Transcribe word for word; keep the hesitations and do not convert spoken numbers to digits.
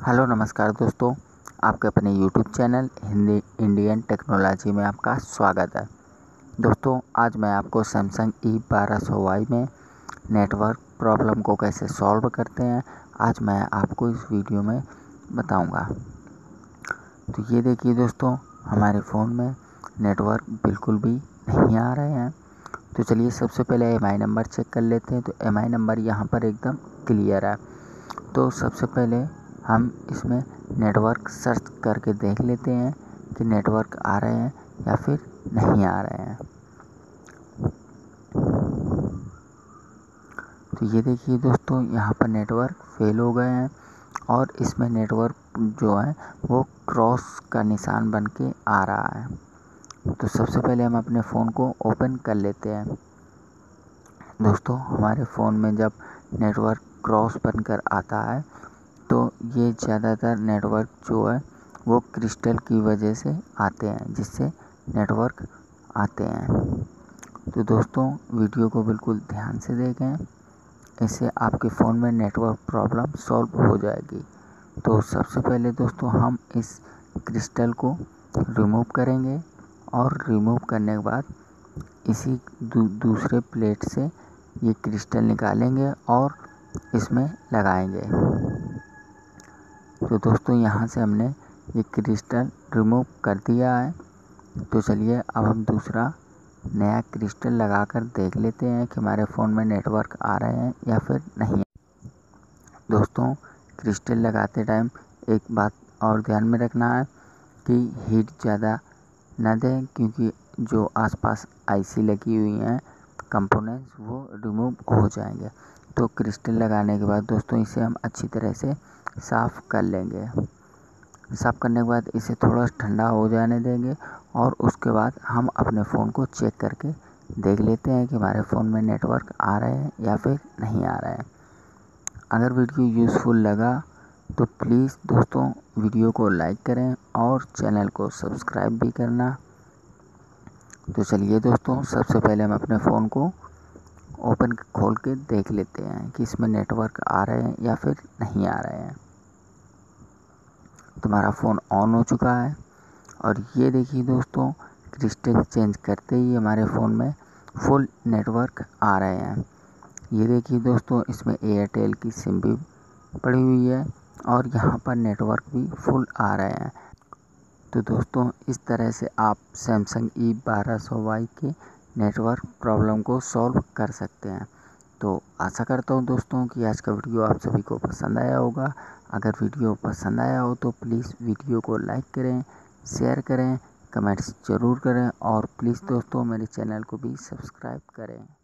Hello नमस्कार दोस्तों, आपके अपने YouTube channel Hindi Indian technology में आपका स्वागत है। दोस्तों आज मैं आपको सैमसंग ई बारह सौ वाई में नेटवर्क प्रॉब्लम को कैसे सॉल्व करते हैं आज मैं आपको इस वीडियो में बताऊंगा। तो ये देखिए दोस्तों, हमारे फ़ोन में नेटवर्क बिल्कुल भी नहीं आ रहे हैं। तो चलिए सबसे पहले एम आई नंबर चेक कर लेते हैं। तो एम आई नंबर यहाँ पर एकदम क्लियर है। तो सबसे पहले हम इसमें नेटवर्क सर्च करके देख लेते हैं कि नेटवर्क आ रहे हैं या फिर नहीं आ रहे हैं। तो ये देखिए दोस्तों, यहाँ पर नेटवर्क फेल हो गए हैं और इसमें नेटवर्क जो है वो क्रॉस का निशान बन के आ रहा है। तो सबसे पहले हम अपने फ़ोन को ओपन कर लेते हैं। दोस्तों हमारे फ़ोन में जब नेटवर्क क्रॉस बनकर आता है तो ये ज़्यादातर नेटवर्क जो है वो क्रिस्टल की वजह से आते हैं, जिससे नेटवर्क आते हैं। तो दोस्तों वीडियो को बिल्कुल ध्यान से देखें, इससे आपके फ़ोन में नेटवर्क प्रॉब्लम सॉल्व हो जाएगी। तो सबसे पहले दोस्तों हम इस क्रिस्टल को रिमूव करेंगे और रिमूव करने के बाद इसी दू, दूसरे प्लेट से ये क्रिस्टल निकालेंगे और इसमें लगाएंगे। तो दोस्तों यहाँ से हमने ये क्रिस्टल रिमूव कर दिया है। तो चलिए अब हम दूसरा नया क्रिस्टल लगाकर देख लेते हैं कि हमारे फ़ोन में नेटवर्क आ रहे हैं या फिर नहीं। दोस्तों क्रिस्टल लगाते टाइम एक बात और ध्यान में रखना है कि हीट ज़्यादा ना दें, क्योंकि जो आसपास आईसी लगी हुई हैं कंपोनेंट्स वो रिमूव हो जाएंगे। तो क्रिस्टल लगाने के बाद दोस्तों इसे हम अच्छी तरह से साफ़ कर लेंगे। साफ़ करने के बाद इसे थोड़ा ठंडा हो जाने देंगे और उसके बाद हम अपने फ़ोन को चेक करके देख लेते हैं कि हमारे फ़ोन में नेटवर्क आ रहे हैं या फिर नहीं आ रहे हैं। अगर वीडियो यूज़फुल लगा तो प्लीज़ दोस्तों वीडियो को लाइक करें और चैनल को सब्सक्राइब भी करना। तो चलिए दोस्तों सबसे पहले हम अपने फ़ोन को ओपन खोल के देख लेते हैं कि इसमें नेटवर्क आ रहे हैं या फिर नहीं आ रहे हैं। तुम्हारा फ़ोन ऑन हो चुका है और ये देखिए दोस्तों, क्रिस्टल चेंज करते ही हमारे फ़ोन में फुल नेटवर्क आ रहे हैं। ये देखिए दोस्तों, इसमें एयरटेल की सिम भी पड़ी हुई है और यहाँ पर नेटवर्क भी फुल आ रहे हैं। तो दोस्तों इस तरह से आप सैमसंग ई बारह सौ वाई के नेटवर्क प्रॉब्लम को सॉल्व कर सकते हैं। तो आशा करता हूँ दोस्तों कि आज का वीडियो आप सभी को पसंद आया होगा। अगर वीडियो पसंद आया हो तो प्लीज़ वीडियो को लाइक करें, शेयर करें, कमेंट्स ज़रूर करें और प्लीज़ दोस्तों मेरे चैनल को भी सब्सक्राइब करें।